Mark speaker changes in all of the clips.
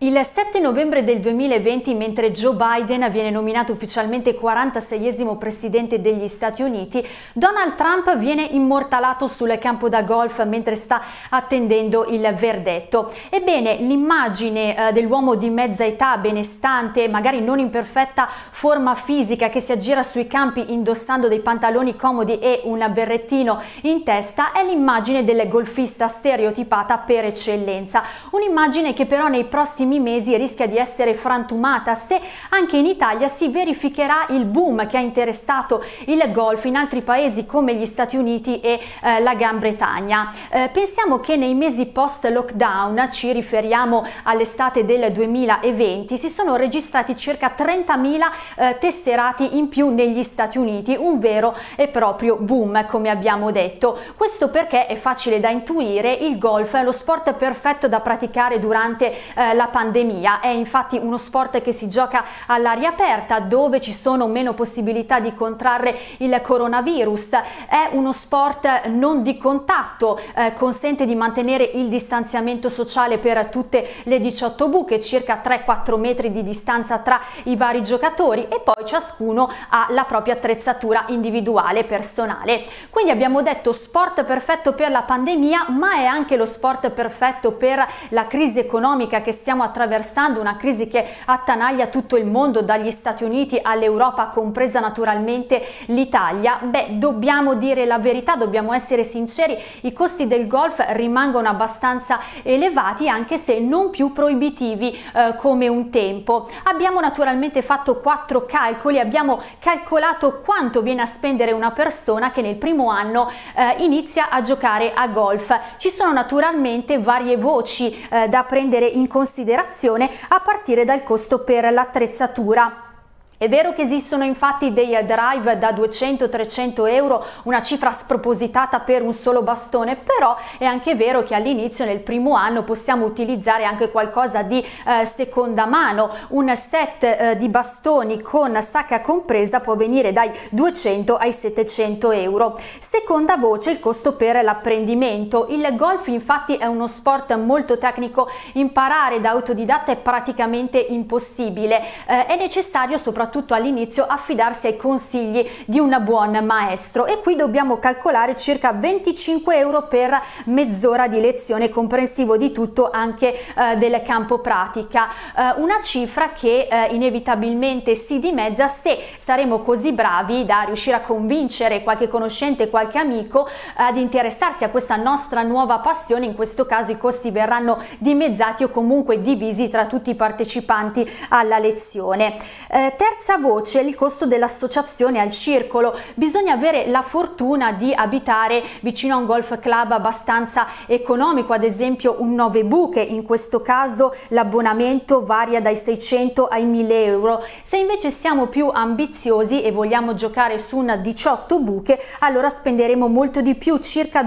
Speaker 1: Il 7 novembre del 2020, mentre Joe Biden viene nominato ufficialmente 46esimo presidente degli Stati Uniti, Donald Trump viene immortalato sul campo da golf mentre sta attendendo il verdetto. Ebbene, l'immagine dell'uomo di mezza età, benestante, magari non in perfetta forma fisica, che si aggira sui campi indossando dei pantaloni comodi e un berrettino in testa, è l'immagine del golfista stereotipata per eccellenza. Un'immagine che però nei prossimi mesi rischia di essere frantumata se anche in Italia si verificherà il boom che ha interessato il golf in altri paesi come gli Stati Uniti e la Gran Bretagna. Pensiamo che nei mesi post-lockdown, ci riferiamo all'estate del 2020, si sono registrati circa 30.000 tesserati in più negli Stati Uniti, un vero e proprio boom, come abbiamo detto. Questo perché è facile da intuire, il golf è lo sport perfetto da praticare durante la pandemia. È infatti uno sport che si gioca all'aria aperta, dove ci sono meno possibilità di contrarre il coronavirus. È uno sport non di contatto, consente di mantenere il distanziamento sociale per tutte le 18 buche, circa 3-4 metri di distanza tra i vari giocatori, e poi ciascuno ha la propria attrezzatura individuale personale. Quindi abbiamo detto sport perfetto per la pandemia, ma è anche lo sport perfetto per la crisi economica che stiamo attraversando, una crisi che attanaglia tutto il mondo, dagli Stati Uniti all'Europa, compresa naturalmente l'Italia. Dobbiamo dire la verità, dobbiamo essere sinceri, i costi del golf rimangono abbastanza elevati, anche se non più proibitivi come un tempo. Abbiamo naturalmente fatto 4 calcoli, abbiamo calcolato quanto viene a spendere una persona che nel primo anno inizia a giocare a golf. Ci sono naturalmente varie voci da prendere in considerazione, a partire dal costo per l'attrezzatura. È vero che esistono infatti dei drive da 200-300 euro, una cifra spropositata per un solo bastone, però è anche vero che all'inizio, nel primo anno, possiamo utilizzare anche qualcosa di seconda mano. Un set di bastoni con sacca compresa può venire dai 200 ai 700 euro. Seconda voce, il costo per l'apprendimento. Il golf infatti è uno sport molto tecnico, imparare da autodidatta è praticamente impossibile. È necessario soprattutto all'inizio affidarsi ai consigli di un buon maestro, e qui dobbiamo calcolare circa 25 euro per mezz'ora di lezione, comprensivo di tutto, anche del campo pratica. Una cifra che inevitabilmente si dimezza se saremo così bravi da riuscire a convincere qualche conoscente, qualche amico ad interessarsi a questa nostra nuova passione. In questo caso i costi verranno dimezzati o comunque divisi tra tutti i partecipanti alla lezione. Terza voce, il costo dell'associazione al circolo. Bisogna avere la fortuna di abitare vicino a un golf club abbastanza economico, ad esempio un 9 buche. In questo caso l'abbonamento varia dai 600 ai 1000 euro. Se invece siamo più ambiziosi e vogliamo giocare su un 18 buche, allora spenderemo molto di più, circa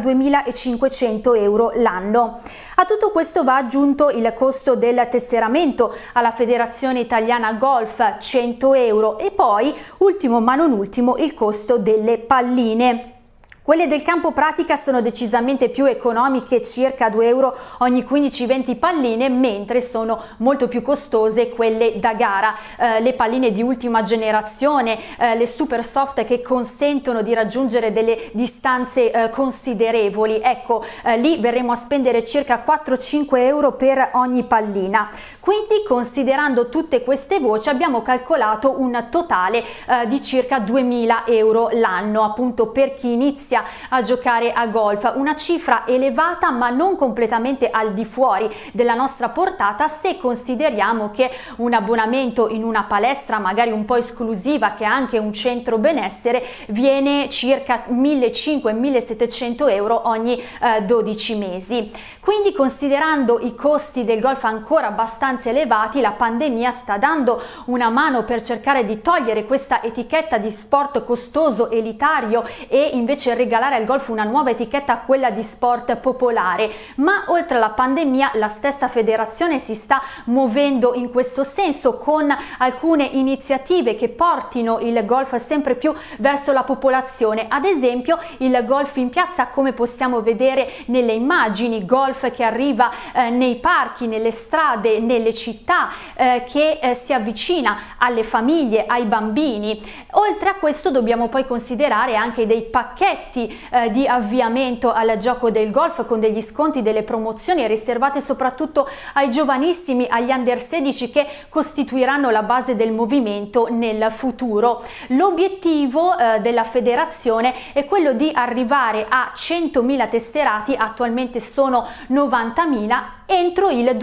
Speaker 1: 2500 euro l'anno. A tutto questo va aggiunto il costo del tesseramento alla Federazione Italiana Golf, 100 euro, e poi, ultimo ma non ultimo, il costo delle palline. Quelle del campo pratica sono decisamente più economiche, circa 2 euro ogni 15-20 palline, mentre sono molto più costose quelle da gara. Le palline di ultima generazione, le super soft, che consentono di raggiungere delle distanze considerevoli. Ecco, lì verremo a spendere circa 4-5 euro per ogni pallina. Quindi, considerando tutte queste voci, abbiamo calcolato un totale di circa 2000 euro l'anno, appunto, per chi inizia a giocare a golf. Una cifra elevata, ma non completamente al di fuori della nostra portata, se consideriamo che un abbonamento in una palestra magari un po' esclusiva, che ha anche un centro benessere, viene circa 1.500-1.700 euro ogni 12 mesi. Quindi, considerando i costi del golf ancora abbastanza elevati, la pandemia sta dando una mano per cercare di togliere questa etichetta di sport costoso, elitario, e invece regalare al golf una nuova etichetta, quella di sport popolare, ma oltre alla pandemia la stessa federazione si sta muovendo in questo senso con alcune iniziative che portino il golf sempre più verso la popolazione. Ad esempio il golf in piazza, come possiamo vedere nelle immagini, golf che arriva nei parchi, nelle strade, nelle città, che si avvicina alle famiglie, ai bambini. Oltre a questo dobbiamo poi considerare anche dei pacchetti di avviamento al gioco del golf con degli sconti, delle promozioni riservate soprattutto ai giovanissimi, agli under 16, che costituiranno la base del movimento nel futuro. L'obiettivo della federazione è quello di arrivare a 100.000 tesserati, attualmente sono 90.000, entro il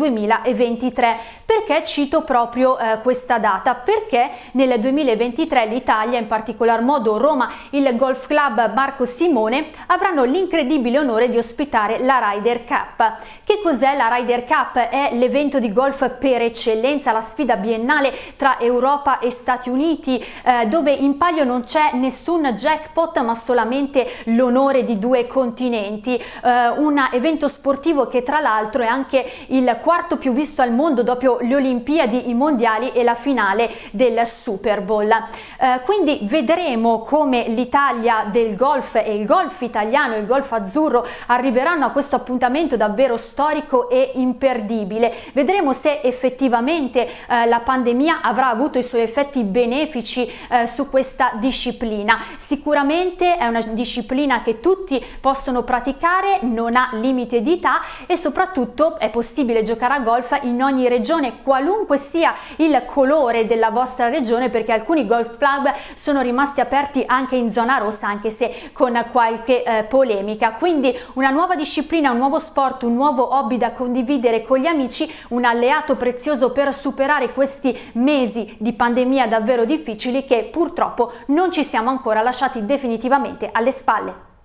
Speaker 1: 2023. Perché cito proprio questa data? Perché nel 2023 l'Italia, in particolar modo Roma, il Golf Club Marco Simone, avranno l'incredibile onore di ospitare la Ryder Cup. Che cos'è la Ryder Cup? È l'evento di golf per eccellenza, la sfida biennale tra Europa e Stati Uniti, dove in palio non c'è nessun jackpot ma solamente l'onore di due continenti. Un evento sportivo che tra l'altro è anche il quarto più visto al mondo dopo le Olimpiadi, i mondiali e la finale del Super Bowl. Quindi vedremo come l'Italia del golf e il golf italiano, il golf azzurro, arriveranno a questo appuntamento davvero storico e imperdibile. Vedremo se effettivamente la pandemia avrà avuto i suoi effetti benefici su questa disciplina. Sicuramente è una disciplina che tutti possono praticare, non ha limite di età e soprattutto è possibile giocare a golf in ogni regione, qualunque sia il colore della vostra regione, perché alcuni golf club sono rimasti aperti anche in zona rossa, anche se con qualche polemica. Quindi una nuova disciplina, un nuovo sport, un nuovo hobby da condividere con gli amici, un alleato prezioso per superare questi mesi di pandemia davvero difficili che purtroppo non ci siamo ancora lasciati definitivamente alle spalle.